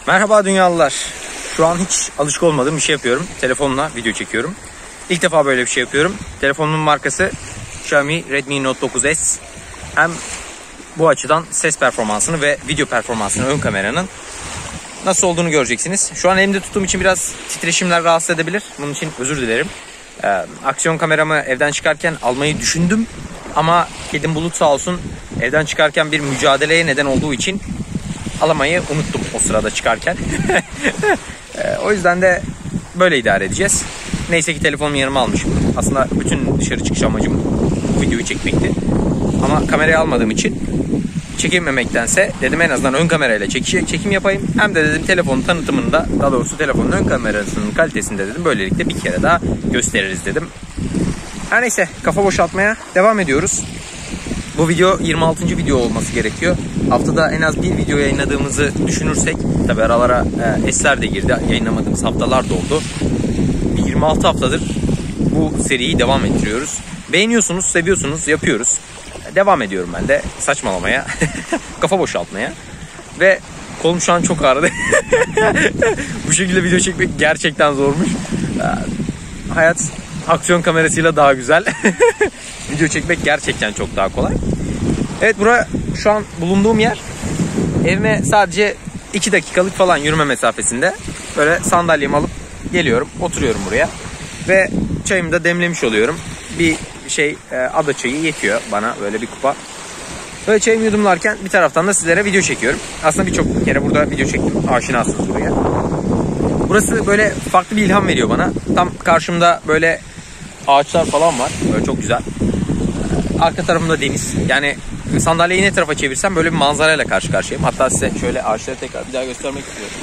Merhaba dünyalılar. Şu an hiç alışık olmadığım bir şey yapıyorum. Telefonla video çekiyorum. İlk defa böyle bir şey yapıyorum. Telefonumun markası Xiaomi Redmi Note 9S. Hem bu açıdan ses performansını ve video performansını ön kameranın nasıl olduğunu göreceksiniz. Şu an elimde tuttuğum için biraz titreşimler rahatsız edebilir. Bunun için özür dilerim. Aksiyon kameramı evden çıkarken almayı düşündüm. Ama kedim Bulut sağ olsun evden çıkarken bir mücadeleye neden olduğu için alamayı unuttum o sırada çıkarken. O yüzden de böyle idare edeceğiz. Neyse ki telefonumu yanıma almışım. Aslında bütün dışarı çıkış amacım bu videoyu çekmekti. Ama kamerayı almadığım için çekememektense dedim en azından ön kamerayla çekim yapayım. Hem de dedim telefonun tanıtımında, daha doğrusu telefonun ön kamerasının kalitesinde dedim böylelikle bir kere daha gösteririz dedim. Her neyse, kafa boşaltmaya devam ediyoruz. Bu video 26. video olması gerekiyor. Haftada en az bir video yayınladığımızı düşünürsek, tabi aralara esler de girdi, yayınlamadığımız haftalar da oldu. 26 haftadır bu seriyi devam ettiriyoruz. Beğeniyorsunuz, seviyorsunuz, yapıyoruz. Devam ediyorum ben de saçmalamaya, kafa boşaltmaya. Ve kolum şu an çok ağrıdı. Bu şekilde video çekmek gerçekten zormuş. Hayat aksiyon kamerasıyla daha güzel. Video çekmek gerçekten çok daha kolay. Evet, şu an bulunduğum yer evime sadece 2 dakikalık falan yürüme mesafesinde. Böyle sandalyemi alıp geliyorum, oturuyorum buraya. Ve çayımı da demlemiş oluyorum. Bir ada çayı yetiyor bana, böyle bir kupa. Böyle çayımı yudumlarken bir taraftan da sizlere video çekiyorum. Aslında birçok kere burada video çektim. Aşinasınız buraya. Burası böyle farklı bir ilham veriyor bana. Tam karşımda böyle ağaçlar falan var. Böyle çok güzel. Arka tarafımda deniz. Yani sandalyeyi ne tarafa çevirsem böyle bir manzarayla karşı karşıyayım. Hatta size şöyle ağaçları tekrar bir daha göstermek istiyorum.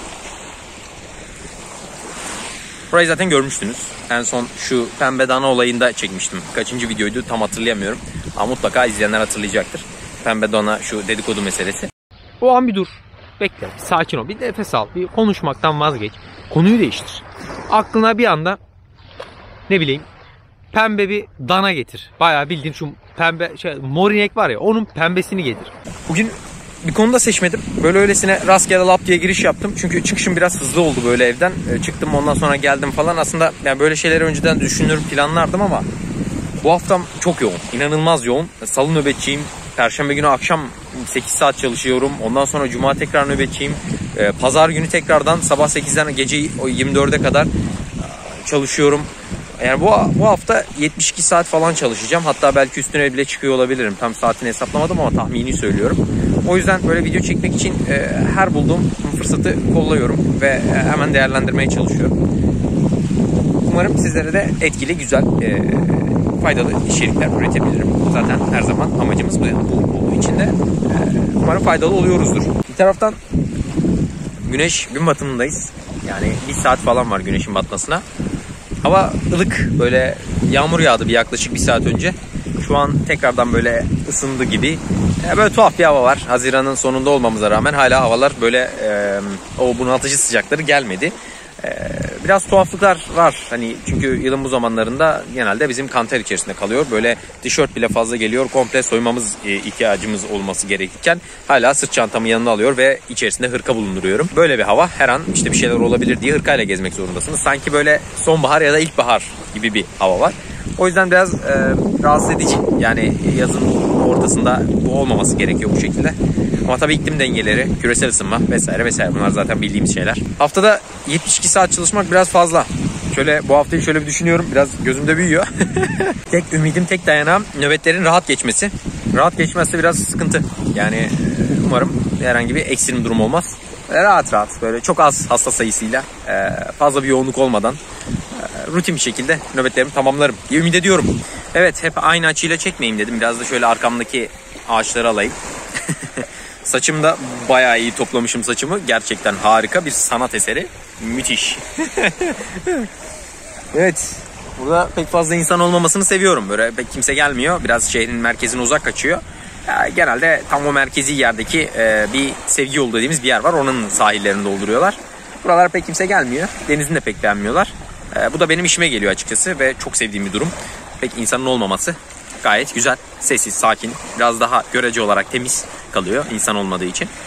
Burayı zaten görmüştünüz. En son şu pembe dana olayında çekmiştim. Kaçıncı videoydu tam hatırlayamıyorum. Ama mutlaka izleyenler hatırlayacaktır. Pembe dana şu dedikodu meselesi. O an bir dur. Bekle. Sakin ol. Bir nefes al. Bir konuşmaktan vazgeç. Konuyu değiştir. Aklına bir anda ne bileyim pembe bir dana getir. Bayağı bildiğin şu pembe mor inek var ya, onun pembesini getir. Bugün bir konuda seçmedim. Böyle öylesine rastgele lap diye giriş yaptım. Çünkü çıkışım biraz hızlı oldu böyle evden. Çıktım, ondan sonra geldim falan. Aslında yani böyle şeyleri önceden düşünür planlardım ama bu haftam çok yoğun. İnanılmaz yoğun. Salı nöbetçiyim. Perşembe günü akşam 8 saat çalışıyorum. Ondan sonra cuma tekrar nöbetçiyim. Pazar günü tekrardan sabah 8'den gece 24'e kadar çalışıyorum. Yani bu hafta 72 saat falan çalışacağım. Hatta belki üstüne bile çıkıyor olabilirim. Tam saatini hesaplamadım ama tahmini söylüyorum. O yüzden böyle video çekmek için her bulduğum fırsatı kolluyorum ve hemen değerlendirmeye çalışıyorum. Umarım sizlere de etkili, güzel, faydalı içerikler üretebilirim. Zaten her zaman amacımız bu olduğu için de umarım faydalı oluyoruzdur. Bir taraftan güneş gün batımındayız. Yani 1 saat falan var güneşin batmasına. Hava ılık, böyle yağmur yağdı yaklaşık 1 saat önce. Şu an tekrardan böyle ısındı gibi. Böyle tuhaf bir hava var. Haziran'ın sonunda olmamıza rağmen hala havalar böyle o bunaltıcı sıcakları gelmedi. Biraz tuhaflıklar var. Hani çünkü yılın bu zamanlarında genelde bizim kanter içerisinde kalıyor. Böyle tişört bile fazla geliyor. Komple soymamız ihtiyacımız olması gerekirken hala sırt çantamı yanına alıyor ve içerisinde hırka bulunduruyorum. Böyle bir hava, her an işte bir şeyler olabilir diye hırkayla gezmek zorundasınız. Sanki böyle sonbahar ya da ilkbahar gibi bir hava var. O yüzden biraz rahatsız edici. Yani yazın ortasında bu olmaması gerekiyor bu şekilde. Ama tabii iklim dengeleri, küresel ısınma vesaire vesaire, bunlar zaten bildiğimiz şeyler. Haftada 72 saat çalışmak biraz fazla. Bu haftayı şöyle bir düşünüyorum. Biraz gözümde büyüyor. Tek ümidim, tek dayanağım nöbetlerin rahat geçmesi. Rahat geçmezse biraz sıkıntı. Yani umarım herhangi bir ekstrem durum olmaz. Rahat böyle çok az hasta sayısıyla, fazla bir yoğunluk olmadan rutin bir şekilde nöbetlerimi tamamlarım diye ümit ediyorum. Evet, hep aynı açıyla çekmeyeyim dedim. Biraz da şöyle arkamdaki ağaçları alayım. Saçım da bayağı iyi toplamışım saçımı. Gerçekten harika bir sanat eseri. Müthiş. Evet. Burada pek fazla insan olmamasını seviyorum. Böyle pek kimse gelmiyor. Biraz şehrin merkezine uzak kaçıyor. Genelde tam o merkezi yerdeki bir sevgi yolu dediğimiz bir yer var. Onun sahillerini dolduruyorlar. Buralara pek kimse gelmiyor. Denizini de pek beğenmiyorlar. Bu da benim işime geliyor açıkçası ve çok sevdiğim bir durum. Pek insanın olmaması gayet güzel, sessiz, sakin, biraz daha görece olarak temiz kalıyor insan olmadığı için.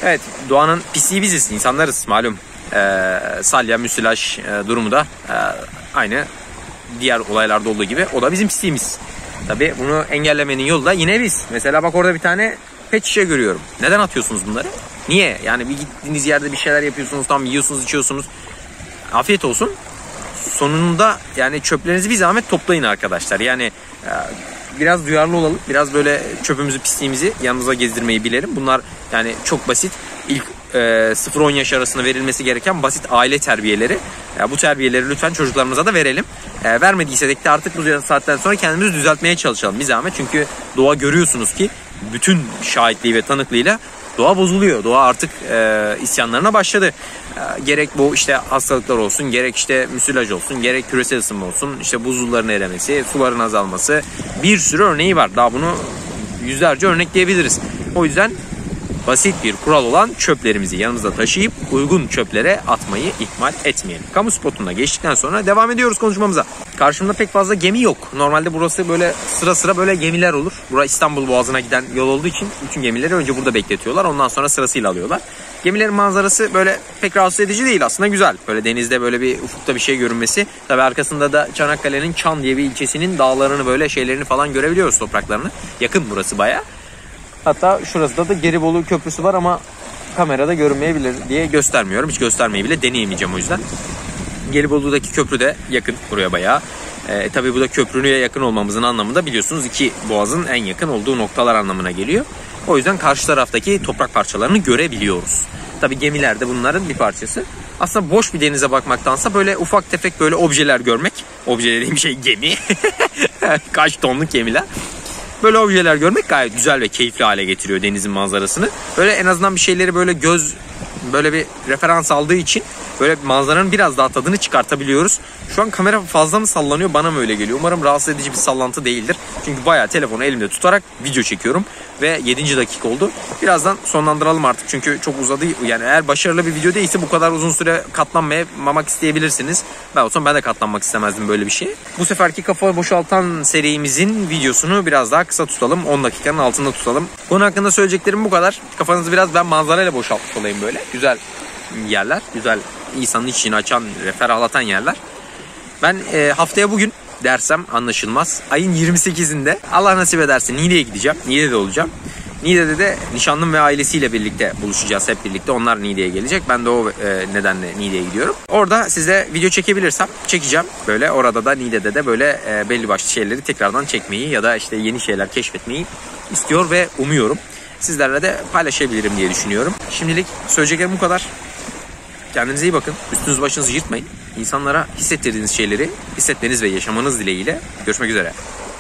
Evet, doğanın pisliği biziz, insanlarız malum. Salya, müsilaj durumu da aynı diğer olaylarda olduğu gibi o da bizim pisliğimiz. Tabii bunu engellemenin yolu da yine biz. Mesela bak orada bir tane pet şişe görüyorum. Neden atıyorsunuz bunları? Niye? Yani bir gittiğiniz yerde bir şeyler yapıyorsunuz, tam yiyorsunuz, içiyorsunuz. Afiyet olsun. Sonunda yani çöplerinizi bir zahmet toplayın arkadaşlar. Yani biraz duyarlı olalım. Biraz böyle çöpümüzü, pisliğimizi yanımıza gezdirmeyi bilelim. Bunlar yani çok basit. İlk 0-10 yaş arasında verilmesi gereken basit aile terbiyeleri. Bu terbiyeleri lütfen çocuklarımıza da verelim. Vermediysek de artık bu saatten sonra kendimizi düzeltmeye çalışalım bir zahmet. Çünkü doğa görüyorsunuz ki bütün şahitliği ve tanıklığıyla doğa bozuluyor. Doğa artık isyanlarına başladı. Gerek bu işte hastalıklar olsun, gerek işte müsilaj olsun, gerek küresel ısınma olsun, işte buzulların erimesi, suların azalması, bir sürü örneği var. Daha bunu yüzlerce örnekleyebiliriz. O yüzden basit bir kural olan çöplerimizi yanımızda taşıyıp uygun çöplere atmayı ihmal etmeyelim. Kamu spotuna geçtikten sonra devam ediyoruz konuşmamıza. Karşımda pek fazla gemi yok. Normalde burası böyle sıra sıra böyle gemiler olur. Burası İstanbul Boğazı'na giden yol olduğu için bütün gemileri önce burada bekletiyorlar. Ondan sonra sırasıyla alıyorlar. Gemilerin manzarası böyle pek rahatsız edici değil, aslında güzel. Böyle denizde böyle bir ufukta bir şey görünmesi. Tabii arkasında da Çanakkale'nin Çan diye bir ilçesinin dağlarını, böyle şeylerini falan görebiliyoruz, topraklarını. Yakın burası bayağı. Hatta şurası da Gelibolu Köprüsü var ama kamerada görünmeyebilir diye göstermiyorum. Hiç göstermeyi bile deneyemeyeceğim o yüzden. Gelibolu'daki köprü de yakın buraya bayağı. Tabii bu da köprüye yakın olmamızın anlamında biliyorsunuz iki boğazın en yakın olduğu noktalar anlamına geliyor. O yüzden karşı taraftaki toprak parçalarını görebiliyoruz. Tabii gemiler de bunların bir parçası. Aslında boş bir denize bakmaktansa böyle ufak tefek böyle objeler görmek. Obje dediğim şey gemi. Kaç tonluk gemiler. Böyle objeler görmek gayet güzel ve keyifli hale getiriyor denizin manzarasını. Böyle en azından bir şeyleri böyle göz böyle bir referans aldığı için böyle manzaranın biraz daha tadını çıkartabiliyoruz. Şu an kamera fazla mı sallanıyor, bana mı öyle geliyor? Umarım rahatsız edici bir sallantı değildir. Çünkü bayağı telefonu elimde tutarak video çekiyorum ve 7. dakika oldu. Birazdan sonlandıralım artık çünkü çok uzadı. Yani eğer başarılı bir video değilse bu kadar uzun süre katlanmamak isteyebilirsiniz. Ben olsam ben de katlanmak istemezdim böyle bir şeye. Bu seferki kafa boşaltan serimizin videosunu biraz daha kısa tutalım. 10 dakikanın altında tutalım. Konu hakkında söyleyeceklerim bu kadar. Kafanızı biraz ben manzarayla boşaltmış olayım böyle. Güzel yerler, güzel insanın içini açan, ferahlatan yerler. Ben haftaya bugün dersem anlaşılmaz. Ayın 28'inde Allah nasip ederse Niğde'ye gideceğim. Niğde'de olacağım. Niğde'de de nişanlım ve ailesiyle birlikte buluşacağız hep birlikte. Onlar Niğde'ye gelecek. Ben de o nedenle Niğde'ye gidiyorum. Orada size video çekebilirsem çekeceğim. Böyle orada da Niğde'de de böyle belli başlı şeyleri tekrardan çekmeyi ya da işte yeni şeyler keşfetmeyi istiyor ve umuyorum. Sizlerle de paylaşabilirim diye düşünüyorum. Şimdilik söyleyeceklerim bu kadar. Kendinize iyi bakın. Üstünüz başınızı yırtmayın. İnsanlara hissettirdiğiniz şeyleri hissetmeniz ve yaşamanız dileğiyle görüşmek üzere.